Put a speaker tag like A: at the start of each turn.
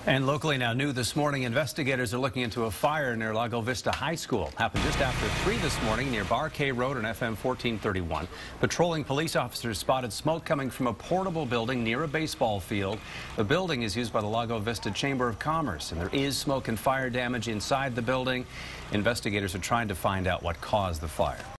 A: And locally now, new this morning, investigators are looking into a fire near Lago Vista High School. Happened just after 3 this morning near Bar K Road on FM 1431. Patrolling police officers spotted smoke coming from a portable building near a baseball field. The building is used by the Lago Vista Chamber of Commerce, and there is smoke and fire damage inside the building. Investigators are trying to find out what caused the fire.